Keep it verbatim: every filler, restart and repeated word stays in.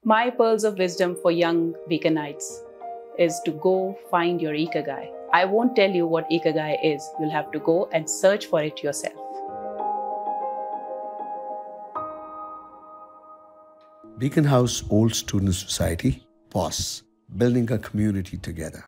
My pearls of wisdom for young Beaconites is to go find your IKIGAI. I won't tell you what IKIGAI is. You'll have to go and search for it yourself. Beaconhouse Old Student Society, B O S, building a community together.